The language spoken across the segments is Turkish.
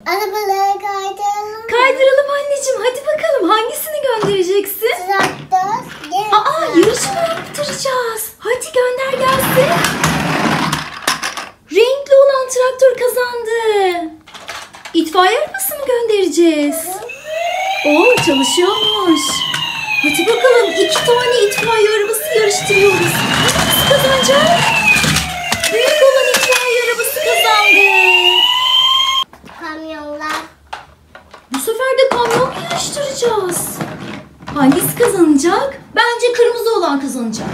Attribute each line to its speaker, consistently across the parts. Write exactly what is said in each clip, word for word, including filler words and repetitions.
Speaker 1: Arabaları kaydıralım.
Speaker 2: Kaydıralım anneciğim. Hadi bakalım hangisini göndereceksin?
Speaker 1: Traktör.
Speaker 2: Aa, yarış mı yaptıracağız? Hadi gönder gelsin. Renkli olan traktör kazandı. İtfaiye arabası mı göndereceğiz? Oo, çalışıyormuş. Hadi bakalım, iki tane itfaiye arabası yarıştırıyoruz. Hangisi kazanacak? Büyük olan itfaiye arabası kazandı.
Speaker 1: Kamyonlar.
Speaker 2: Bu sefer de kamyon mu yarıştıracağız? Hangisi kazanacak? Bence kırmızı olan kazanacak.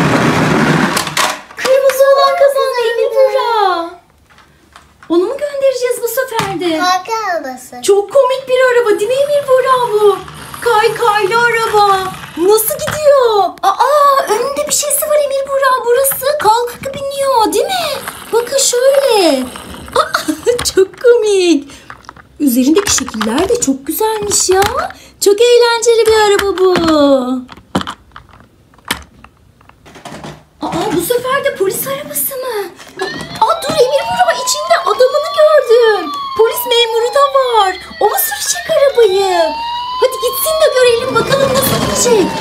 Speaker 2: Kırmızı olan kazandı Emir Buğra. Onu mu göndereceğiz bu sefer de?
Speaker 1: Park arabası.
Speaker 2: Çok komik bir araba değil mi Emir Buğra bu? Kaykaylı araba. Nasıl gidiyor? Aa, önünde bir şeysi var Emir Buğra. Burası kalkıp biniyor değil mi? Bakın şöyle. Aa, çok komik. Üzerindeki şekiller de çok güzelmiş ya. Çok eğlenceli bir araba bu. Aa, bu sefer de polis arabası mı? Aa, dur Emir Buğra, içinde adamını gördüm. Polis memuru da var. O mu sürecek arabayı? Hadi gitsin de görelim bakalım nasıl gidecek.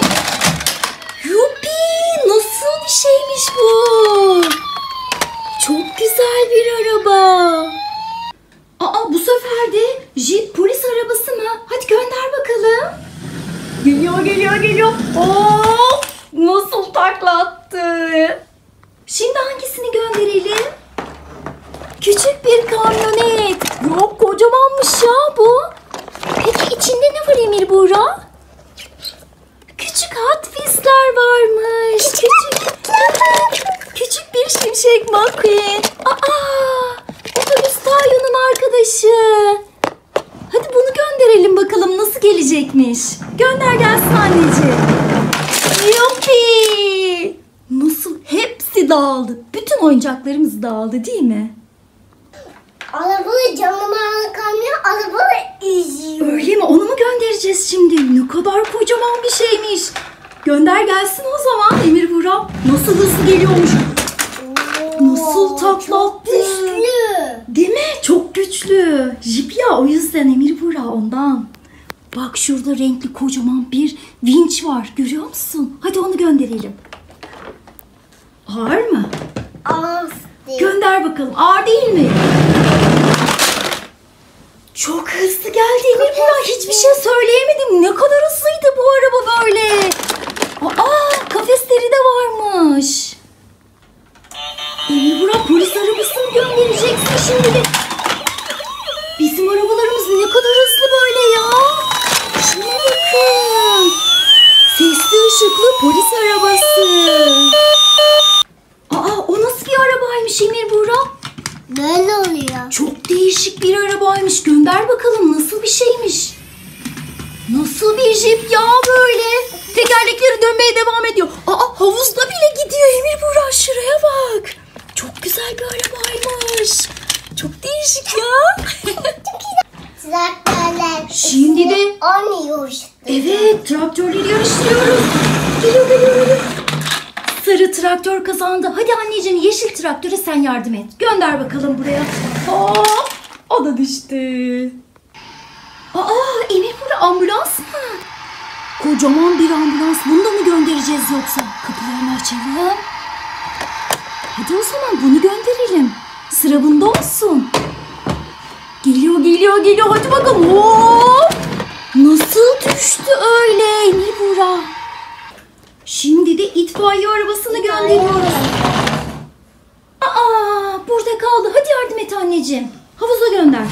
Speaker 2: Yuppi, nasıl bir şeymiş bu? Çok güzel bir araba. Aa, bu sefer de Jeep polis arabası mı? Hadi gönder bakalım. Geliyor, geliyor, geliyor. Oo, nasıl takla attı. Şimdi hangisini gönderelim? Küçük bir kamyonet. Yok, kocamanmış ya bu. Peki içinde ne var Emir Buğra? Küçük Hot Wheels'ler varmış. Küçük, küçük bir Şimşek McQueen. Aa, otobüs Tayo'nun arkadaşı. Hadi bunu gönderelim bakalım nasıl gelecekmiş. Gönder gelsin anneciğim. Yuppi. Nasıl hepsi dağıldı. Bütün oyuncaklarımız dağıldı değil mi?
Speaker 1: Arabayı camına kamyon arabayı izliyor.
Speaker 2: Öyle mi? Onu mu göndereceğiz şimdi? Ne kadar kocaman bir şeymiş. Gönder gelsin o zaman Emir Buğra. Nasıl hızlı geliyormuş. Nasıl takla attı.
Speaker 1: Güçlü.
Speaker 2: Değil mi? Çok güçlü. Jip ya, o yüzden Emir Buğra, ondan. Bak şurada renkli kocaman bir vinç var. Görüyor musun? Hadi onu gönderelim. Ağır mı?
Speaker 1: Az değil.
Speaker 2: Gönder bakalım. Ağır değil mi? Çok hızlı geldi Emir Buğra. Hiçbir şey söyleyemedim. Ne kadar hızlıydı bu araba böyle. Aa, kafesleri de varmış. Emir Buğra, polis arabasını göndereceksin şimdi de. Bizim arabalarımız ne kadar hızlı böyle ya. Şuna bakın. Sesli ışıklı polis arabası. Aa, o nasıl bir arabaymış Emir Buğra?
Speaker 1: Böyle oluyor.
Speaker 2: Çok değişik bir arabaymış. Gönder bakalım nasıl bir şeymiş. Nasıl bir jip ya böyle. Tekerlekleri dönmeye devam ediyor. Aa, havuzda bile gidiyor Emir Buğra. Şuraya bak. Çok güzel bir arabaymış. Çok değişik ya.
Speaker 1: Traktörler.
Speaker 2: Şimdi de
Speaker 1: oynuyor.
Speaker 2: evet, traktörleri yarıştırıyoruz. Geliyor, geliyor, geliyor. Sarı traktör kazandı. Hadi anneciğim, yeşil traktöre sen yardım et. Gönder bakalım buraya. Hop, o da düştü. Aa, Emir Buğra, ambulans mı? Kocaman bir ambulans. Bunu da mı göndereceğiz yoksa? Kapılarını açalım. Hadi o zaman bunu gönderelim. Sıra bunda olsun. Geliyor, geliyor, geliyor. Hadi bakalım. Hop! Nasıl düştü öyle Emir Buğra? Şimdi de itfaiye arabasını gönderiyoruz. Aa, burada kaldı. Hadi yardım et anneciğim. Havuza gönder.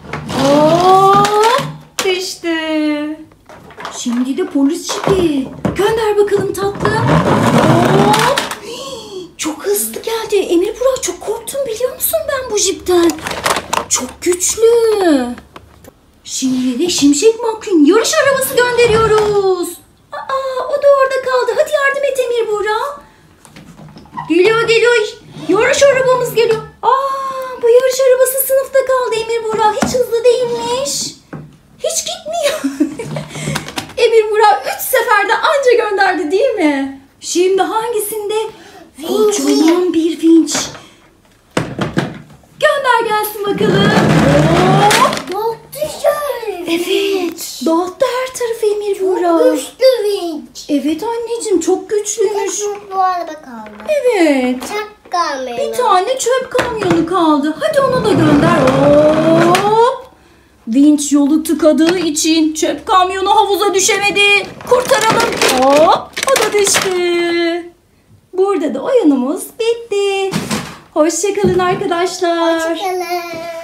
Speaker 2: Hop! Düştü. Şimdi de polis jipi. Gönder bakalım tatlım. Hop! Çok hızlı geldi. Emir Buğra, çok korktum biliyor musun ben bu jipten? Çok güçlü. Şimdi de Şimşek McQueen yarış arabası gönderiyoruz. Aa, o da orada kaldı. Hadi yardım et Emir Buğra. Geliyor, geliyor. Yarış arabamız geliyor. Aa, bu yarış arabası sınıfta kaldı Emir Buğra. Hiç hızlı değilmiş. Hiç gitmiyor. Emir Buğra üç seferde anca gönderdi değil mi? Şimdi hangisinde? Kocaman bir vinç. Gönder gelsin bakalım. Hop. Evet anneciğim, çok güçlüymüş.
Speaker 1: Tek bu araba kaldı.
Speaker 2: Evet.
Speaker 1: Çak kamyonu.
Speaker 2: Bir tane çöp kamyonu kaldı. Hadi onu da gönder. Hop. Vinç yolu tıkadığı için çöp kamyonu havuza düşemedi. Kurtaralım. Hop. O da düştü. Burada da oyunumuz bitti. Hoşça kalın arkadaşlar.
Speaker 1: Hoşçakalın.